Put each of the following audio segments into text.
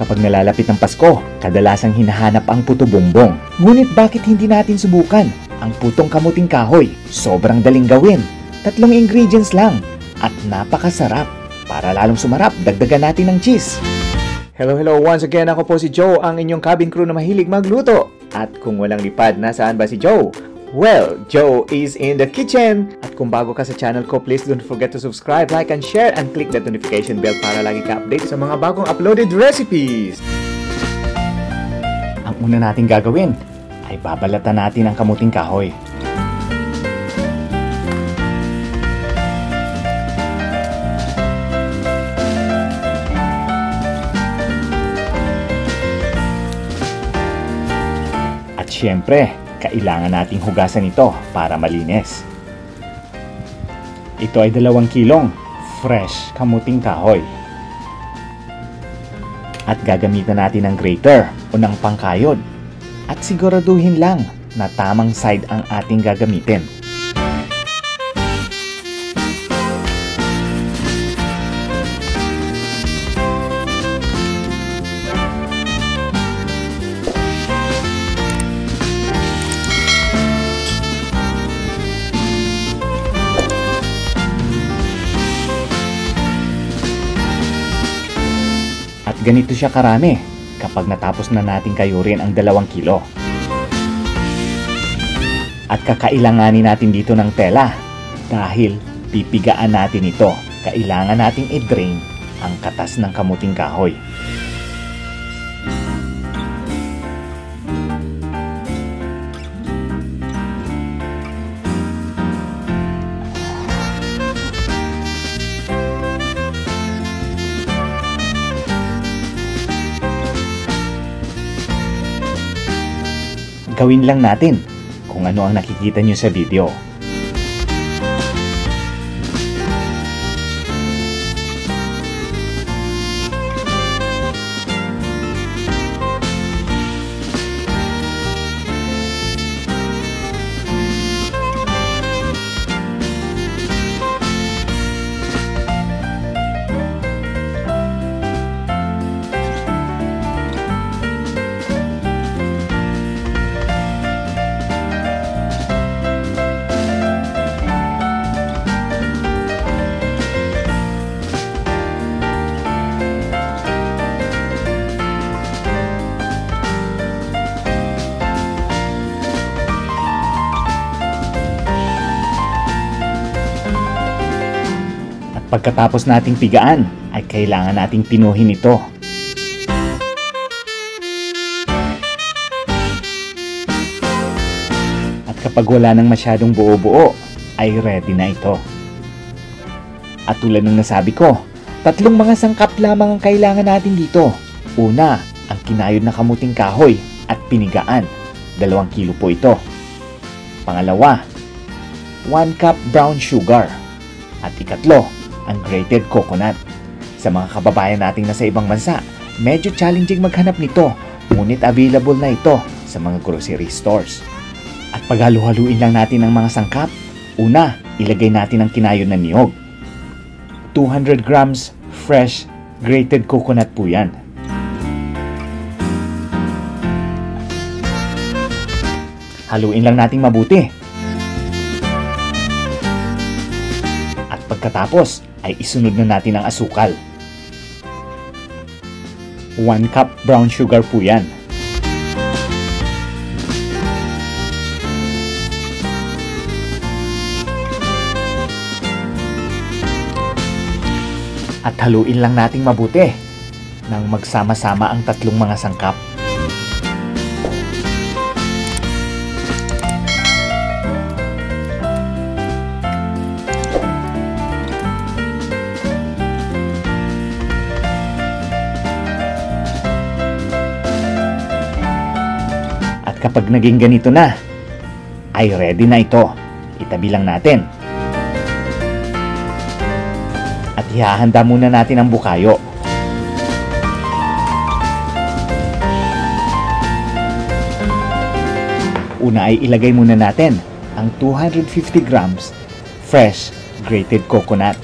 Kapag nalalapit ng Pasko, kadalasang hinahanap ang Puto Bumbong. Ngunit bakit hindi natin subukan ang Putong Kamoteng Kahoy? Sobrang daling gawin. 3 ingredients lang at napakasarap. Para lalong sumarap, dagdagan natin ng cheese. Hello once again, ako po si Joe, ang inyong cabin crew na mahilig magluto. At kung walang lipad, nasaan ba si Joe? Well, Joe is in the kitchen! At kung bago ka sa channel ko, please don't forget to subscribe, like, and share, and click that notification bell para lagi ka update sa mga bagong uploaded recipes! Ang una nating gagawin ay babalatan natin ang kamuting kahoy. At syempre, kailangan nating hugasan ito para malinis. Ito ay 2 kilong fresh kamuting kahoy. At gagamitan natin ng grater o ng pangkayod. At siguraduhin lang na tamang side ang ating gagamitin. At ganito siya karami kapag natapos na natin kayurin ang 2 kilo. At kakailanganin natin dito ng tela dahil pipigaan natin ito. Kailangan nating i-drain ang katas ng kamuting kahoy. Gawin lang natin kung ano ang nakikita nyo sa video. Pagkatapos nating pigaan, ay kailangan nating pinuhin ito. At kapag wala nang masyadong buo-buo, ay ready na ito. At tulad ng nasabi ko, 3 mga sangkap lamang ang kailangan natin dito. Una, ang kinayod na kamuting kahoy at pinigaan. 2 kilo po ito. Pangalawa, 1 cup brown sugar. At ikatlo, ang grated coconut. Sa mga kababayan nating nasa ibang bansa, medyo challenging maghanap nito, ngunit available na ito sa mga grocery stores. At paghalu-haluin lang natin ang mga sangkap. Una, ilagay natin ang kinayod na niyog. 200 grams fresh grated coconut po yan. Haluin lang natin mabuti. At pagkatapos, ay isunod na natin ang asukal. 1 cup brown sugar po yan. At haluin lang nating mabuti nang magsama-sama ang 3 mga sangkap. Kapag naging ganito na, ay ready na ito. Itabi lang natin. At ihahanda muna natin ang bukayo. Una ay ilagay muna natin ang 250 grams fresh grated coconut.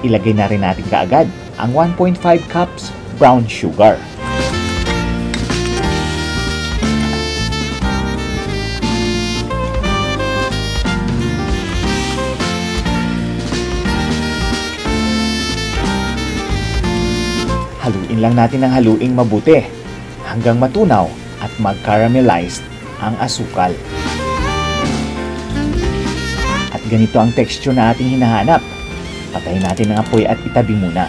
ilagay na rin natin kaagad ang 1.5 cups brown sugar. Haluin lang natin ng haluing mabuti hanggang matunaw at mag-caramelize ang asukal. At ganito ang texture na ating hinahanap. Patayin natin ang apoy at itabi muna.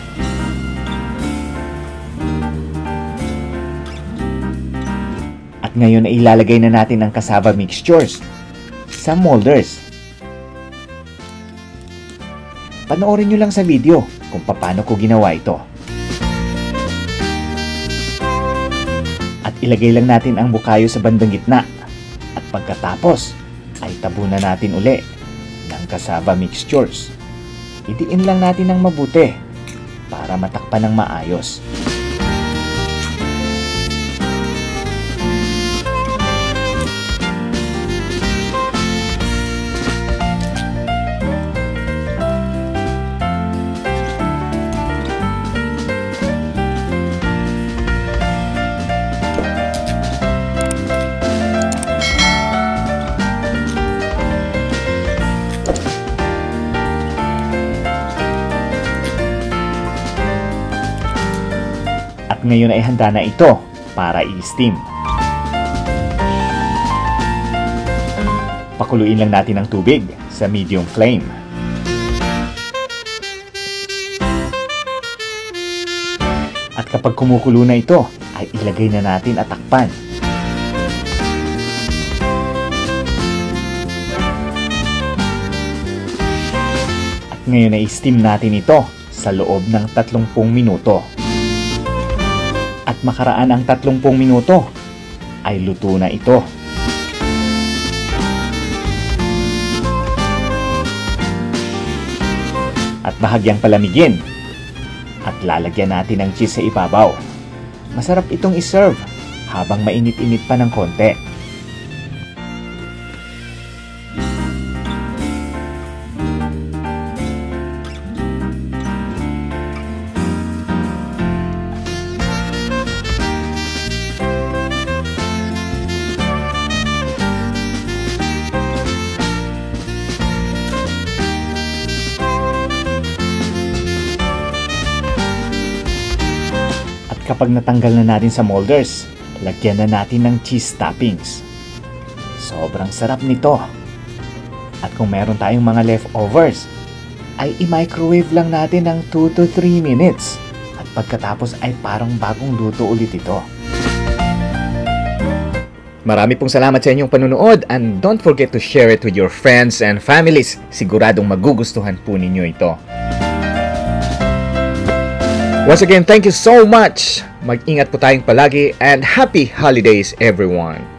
At ngayon ay ilalagay na natin ang cassava mixtures sa molders. Panoorin nyo lang sa video kung paano ko ginawa ito. At ilagay lang natin ang bukayo sa bandang gitna. At pagkatapos ay tabunan natin uli ng cassava mixtures. Idiin lang natin ng mabuti para matakpan ng maayos. At ngayon ay handa na ito para i-steam. Pakuluin lang natin ang tubig sa medium flame. At kapag kumukulo na ito, ay ilagay na natin at takpan. At ngayon ay i-steam natin ito sa loob ng 30 minuto. At makaraan ang 30 minuto, ay luto na ito. At bahagyang palamigin. At lalagyan natin ng cheese sa ibabaw. Masarap itong iserve habang mainit-init pa ng konti. Kapag natanggal na natin sa molders, lagyan na natin ng cheese toppings. Sobrang sarap nito. At kung meron tayong mga leftovers, ay i-microwave lang natin ng 2 to 3 minutes. At pagkatapos ay parang bagong luto ulit ito. Marami pong salamat sa inyong panunood and don't forget to share it with your friends and families. Siguradong magugustuhan po ninyo ito. Once again, thank you so much. Mag-ingat po tayong palagi and happy holidays everyone.